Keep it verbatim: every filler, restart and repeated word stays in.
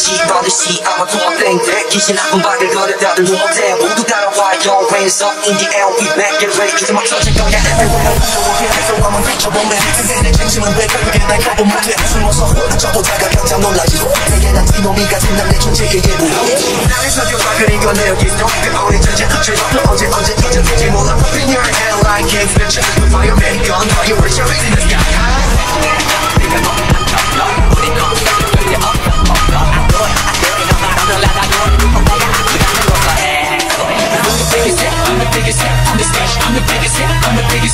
기러듯이 아마 도망땡땡 기신 나쁜 박을 걸어 다들 못해 모두 따라와 Yo hands up in the air we back get ready 그저 막 터질 거야 everywhere So 한번 비춰보네 세상의 진심은 왜 결국에 날 거부 못해 숨어서 저보다가 깜짝 놀라지 내게 난 이놈이 같은 남의 존재의 예부 나의 사교가 그리고 내 여기 또 우리 전체 최소 언제 언제 터질지 몰라 Up in your head like it's been checked with fire make gun fire we're shining in the sky 네가 너무 너 우리 너 끌려 up up up I do it I do it 너 말아 놀라다 넌 오빠가 아프다는 거 해 I'm the biggest hit I'm the biggest hit on the stage I'm the biggest hit I'm the biggest